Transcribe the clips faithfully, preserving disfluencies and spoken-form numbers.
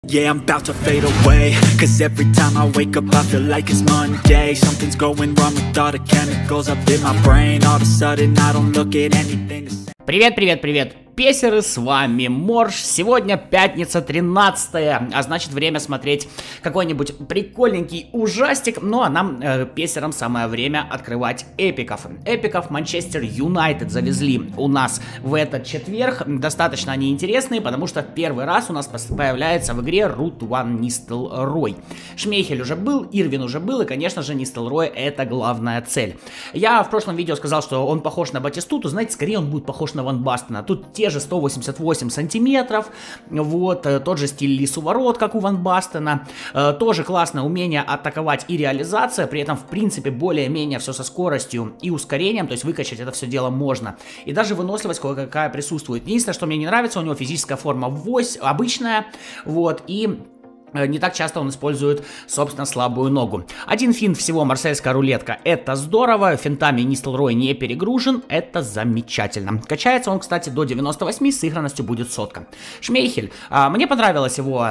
Yeah, I'm about to fade away, cause every time I wake up I feel like it's Monday. Something's going wrong with all the chemicals up in my brain. All of a sudden I don't look at anything the same. Привет, привет, привет, песеры, с вами Морж. Сегодня пятница тринадцатое, а значит время смотреть какой-нибудь прикольненький ужастик. Ну а нам, э, песерам, самое время открывать эпиков. Эпиков Манчестер Юнайтед завезли у нас в этот четверг. Достаточно они интересные, потому что в первый раз у нас появляется в игре Рут Ван Нистелрой. Шмейхель уже был, Ирвин уже был, и, конечно же, Нистелрой — это главная цель. Я в прошлом видео сказал, что он похож на Батистуту. Знаете, скорее он будет похож на Ван Бастена. Тут те же сто восемьдесят восемь сантиметров, вот, тот же стиль лисоворот, как у Ван Бастена, тоже классное умение атаковать и реализация, при этом, в принципе, более-менее все со скоростью и ускорением, то есть выкачать это все дело можно. И даже выносливость кое-какая присутствует. Единственное, что мне не нравится, у него физическая форма вось, обычная, вот, и... не так часто он использует, собственно, слабую ногу. Один финт всего, марсельская рулетка, это здорово. Финтами Нистелрой не перегружен, это замечательно. Качается он, кстати, до девяноста восьми, с сыгранностью будет сотка. Шмейхель, а, мне понравилась его...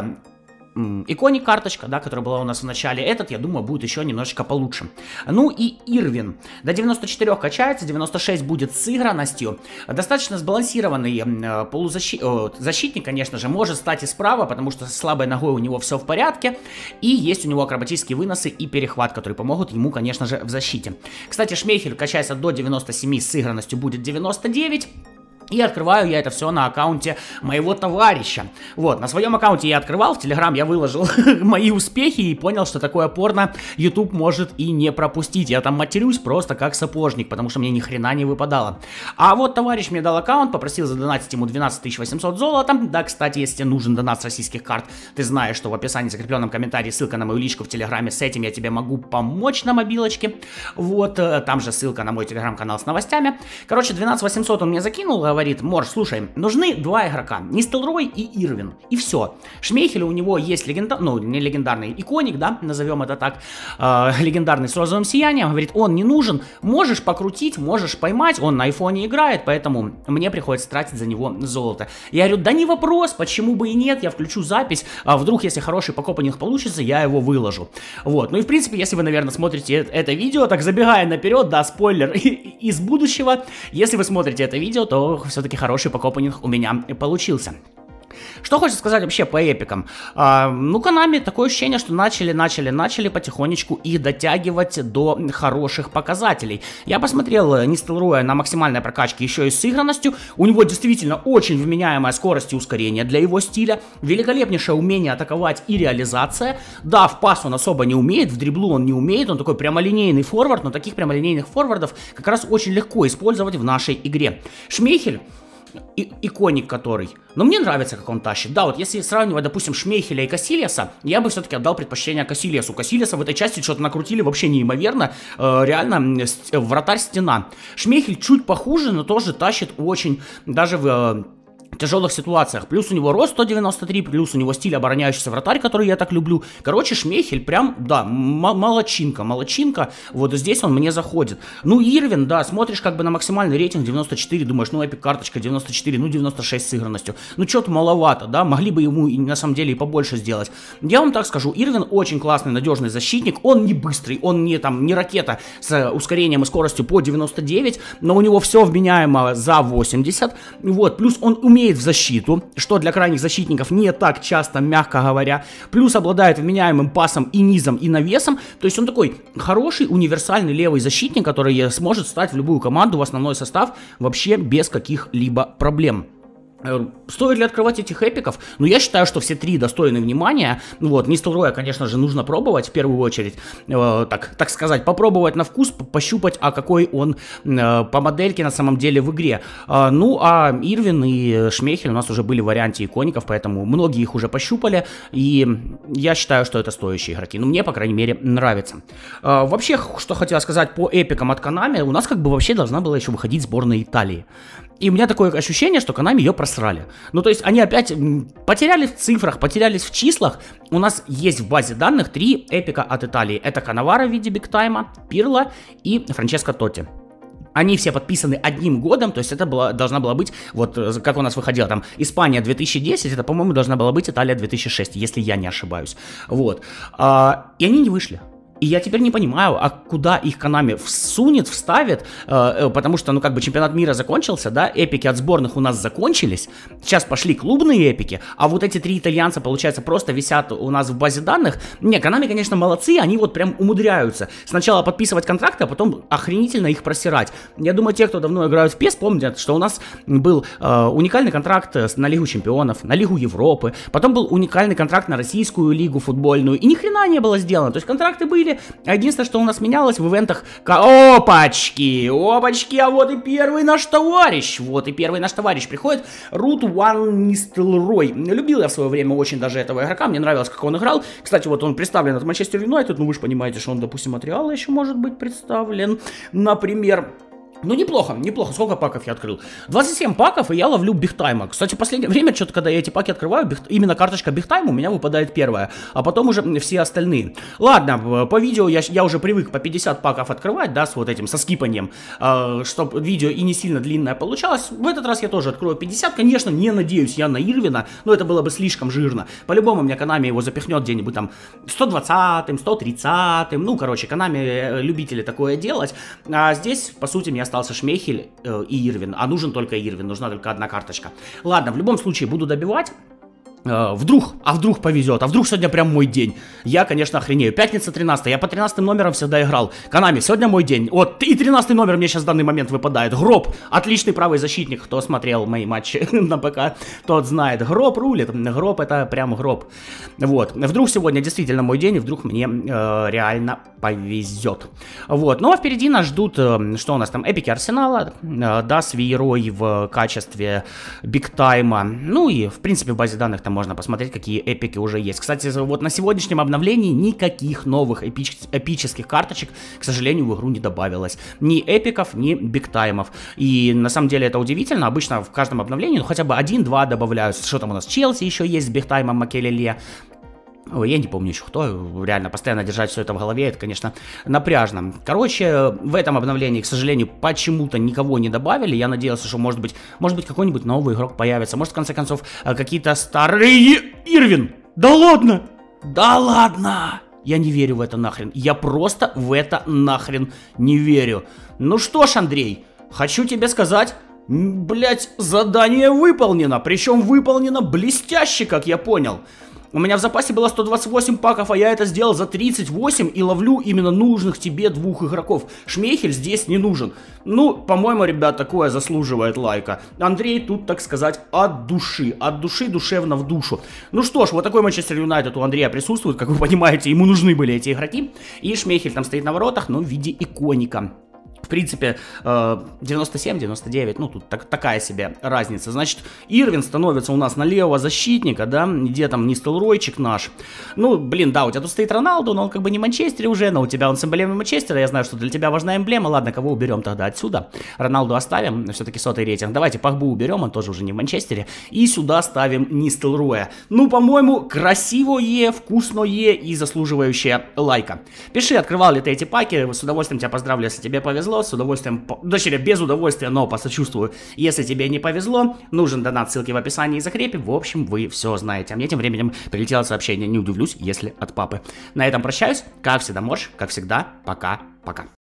иконик карточка, да, которая была у нас в начале. Этот, я думаю, будет еще немножечко получше. Ну и Ирвин. До девяноста четырёх качается, девяносто шесть будет с сыгранностью. Достаточно сбалансированный э, полузащитник, э, защитник, конечно же, может стать и справа, потому что с слабой ногой у него все в порядке. И есть у него акробатические выносы и перехват, которые помогут ему, конечно же, в защите. Кстати, Шмейхель качается до девяноста семи, с сыгранностью будет девяносто девять. И открываю я это все на аккаунте моего товарища. Вот, на своем аккаунте я открывал, в Телеграм я выложил мои успехи и понял, что такое порно YouTube может и не пропустить. Я там матерюсь просто как сапожник, потому что мне ни хрена не выпадало. А вот товарищ мне дал аккаунт, попросил задонатить ему двенадцать тысяч восемьсот золота. Да, кстати, если тебе нужен донат с российских карт, ты знаешь, что в описании, в закрепленном комментарии, ссылка на мою личку в Телеграме. С этим я тебе могу помочь на мобилочке. Вот, там же ссылка на мой Телеграм-канал с новостями. Короче, двенадцать тысяч восемьсот он мне закинул, говорит: Морж, слушай, нужны два игрока, Нистелрой и Ирвин, и все. Шмейхеля у него есть легендарный, ну, не легендарный, иконик, да, назовем это так, э, легендарный с розовым сиянием, говорит, он не нужен, можешь покрутить, можешь поймать, он на айфоне играет, поэтому мне приходится тратить за него золото. Я говорю, да не вопрос, почему бы и нет, я включу запись, а вдруг, если хороший покопанинг получится, я его выложу. Вот, ну и в принципе, если вы, наверное, смотрите это видео, так забегая наперед, да, спойлер из будущего, если вы смотрите это видео, то все-таки хороший покопанинг у меня получился. Что хочется сказать вообще по эпикам? А, ну, Konami такое ощущение, что начали, начали, начали потихонечку их дотягивать до хороших показателей. Я посмотрел Нистелроя на максимальной прокачке еще и с сыгранностью. У него действительно очень вменяемая скорость и ускорение для его стиля. Великолепнейшее умение атаковать и реализация. Да, в пас он особо не умеет, в дриблу он не умеет. Он такой прямолинейный форвард, но таких прямолинейных форвардов как раз очень легко использовать в нашей игре. Шмейхель, И, иконик который. Но мне нравится, как он тащит. Да, вот если сравнивать, допустим, Шмейхеля и Касильяса, я бы все-таки отдал предпочтение Касильясу. Касильяса в этой части что-то накрутили вообще неимоверно. Э, реально, вратарь-стена. Шмейхель чуть похуже, но тоже тащит очень, даже в... Э, тяжелых ситуациях. Плюс у него рост сто девяносто три, плюс у него стиль обороняющийся вратарь, который я так люблю. Короче, Шмейхель прям, да, молодчинка, молодчинка. Вот здесь он мне заходит. Ну, Ирвин, да, смотришь как бы на максимальный рейтинг девяносто четыре, думаешь, ну, эпик карточка девяносто четыре, ну, девяносто шесть с сыгранностью. Ну, что-то маловато, да, могли бы ему на самом деле и побольше сделать. Я вам так скажу, Ирвин очень классный, надежный защитник. Он не быстрый, он не там, не ракета с ускорением и скоростью по девяносто девять, но у него все вменяемо за восемьдесят. Вот, плюс он умеет в защиту, что для крайних защитников не так часто, мягко говоря. Плюс обладает вменяемым пасом и низом, и навесом. То есть он такой хороший, универсальный левый защитник, который сможет встать в любую команду, в основной состав, вообще без каких-либо проблем. Стоит ли открывать этих эпиков? Ну, я считаю, что все три достойны внимания. Ну вот, Нистелроя, конечно же, нужно пробовать в первую очередь. Э, так, так сказать, попробовать на вкус, пощупать, а какой он э, по модельке на самом деле в игре. Э, ну, а Ирвин и Шмейхель у нас уже были в варианте икоников, поэтому многие их уже пощупали. И я считаю, что это стоящие игроки. Ну, мне, по крайней мере, нравится. Э, вообще, что хотел сказать по эпикам от Konami, у нас как бы вообще должна была еще выходить сборная Италии. И у меня такое ощущение, что Konami ее просрали. Ну, то есть они опять потеряли в цифрах, потерялись в числах. У нас есть в базе данных три эпика от Италии. Это Канаваро в виде бигтайма, Пирло и Франческо Тотти. Они все подписаны одним годом, то есть это была, должна была быть, вот как у нас выходило там, Испания две тысячи десять, это, по-моему, должна была быть Италия две тысячи шесть, если я не ошибаюсь. Вот. А, и они не вышли. И я теперь не понимаю, а куда их Konami всунет, вставит, э, потому что, ну, как бы чемпионат мира закончился, да, эпики от сборных у нас закончились, сейчас пошли клубные эпики, а вот эти три итальянца, получается, просто висят у нас в базе данных. Не, Konami, конечно, молодцы, они вот прям умудряются сначала подписывать контракты, а потом охренительно их просирать. Я думаю, те, кто давно играют в пес, помнят, что у нас был э, уникальный контракт на Лигу Чемпионов, на Лигу Европы, потом был уникальный контракт на Российскую Лигу футбольную, и ни хрена не было сделано, то есть контракты были. Единственное, что у нас менялось в ивентах... Опачки! Опачки! А вот и первый наш товарищ! Вот и первый наш товарищ приходит. Рут Ван Нистелрой. Любил я в свое время очень даже этого игрока. Мне нравилось, как он играл. Кстати, вот он представлен от Манчестер Юнайтед. Ну, вы же понимаете, что он, допустим, от Реала еще может быть представлен. Например... Ну, неплохо, неплохо. Сколько паков я открыл? двадцать семь паков, и я ловлю бигтайма. Кстати, в последнее время, что-то, когда я эти паки открываю, биг... именно карточка бигтайма у меня выпадает первая, а потом уже все остальные. Ладно, по видео я, я уже привык по пятьдесят паков открывать, да, с вот этим, со скипанием, э, чтобы видео и не сильно длинное получалось. В этот раз я тоже открою пятьдесят. Конечно, не надеюсь я на Ирвина, но это было бы слишком жирно. По-любому мне Konami его запихнет где-нибудь там сто двадцатым, сто тридцатым. Ну, короче, Konami любители такое делать. А здесь, по сути, мне остался Шмейхель э, и Ирвин, а нужен только Ирвин, нужна только одна карточка. Ладно, в любом случае буду добивать. Uh, вдруг, а вдруг повезет, а вдруг сегодня прям мой день. Я, конечно, охренею. Пятница тринадцатая, я по тринадцатым номерам всегда играл. Konami, сегодня мой день. Вот, и тринадцатый номер мне сейчас в данный момент выпадает. Гроб, отличный правый защитник. Кто смотрел мои матчи на ПК, тот знает. Гроб рулит, гроб это прям гроб. Вот, вдруг сегодня действительно мой день, и вдруг мне э, реально повезет. Вот, ну а впереди нас ждут, э, что у нас там, эпики Арсенала, э, да, свирой в качестве бигтайма. Ну и, в принципе, в базе данных там можно посмотреть, какие эпики уже есть. Кстати, вот на сегодняшнем обновлении никаких новых эпич эпических карточек, к сожалению, в игру не добавилось. Ни эпиков, ни бигтаймов. И на самом деле это удивительно. Обычно в каждом обновлении ну, хотя бы один-два добавляются. Что там у нас? Челси еще есть с бигтаймом Макелеле. Ой, я не помню еще кто, реально, постоянно держать все это в голове, это, конечно, напряжно. Короче, в этом обновлении, к сожалению, почему-то никого не добавили. Я надеялся, что, может быть, может быть, какой-нибудь новый игрок появится. Может, в конце концов, какие-то старые... Ирвин! Да ладно! Да ладно! Я не верю в это нахрен. Я просто в это нахрен не верю. Ну что ж, Андрей, хочу тебе сказать... Блять, задание выполнено, причем выполнено блестяще, как я понял. У меня в запасе было сто двадцать восемь паков, а я это сделал за тридцать восемь и ловлю именно нужных тебе двух игроков. Шмейхель здесь не нужен. Ну, по-моему, ребят, такое заслуживает лайка. Андрей тут, так сказать, от души. От души душевно в душу. Ну что ж, вот такой Манчестер Юнайтед у Андрея присутствует. Как вы понимаете, ему нужны были эти игроки. И Шмейхель там стоит на воротах, но в виде иконика. В принципе, девяносто семь девяносто девять, ну тут так, такая себе разница. Значит, Ирвин становится у нас на левого защитника, да, где там Нистелройчик наш. Ну, блин, да, у тебя тут стоит Роналду, но он как бы не в Манчестере уже, но у тебя он с эмблемой Манчестера, я знаю, что для тебя важна эмблема. Ладно, кого уберем тогда отсюда? Роналду оставим, все-таки сотый рейтинг. Давайте Погбу уберем, он тоже уже не в Манчестере. И сюда ставим Нистелроя. Ну, по-моему, красивое, вкусное и заслуживающее лайка. Пиши, открывал ли ты эти паки, с удовольствием тебя поздравлю, если тебе повезло. С удовольствием, точнее, без удовольствия, но посочувствую, если тебе не повезло. Нужен донат, ссылки в описании и закрепе. В общем, вы все знаете. А мне тем временем прилетело сообщение, не удивлюсь, если от папы. На этом прощаюсь. Как всегда, Морж, как всегда, пока-пока.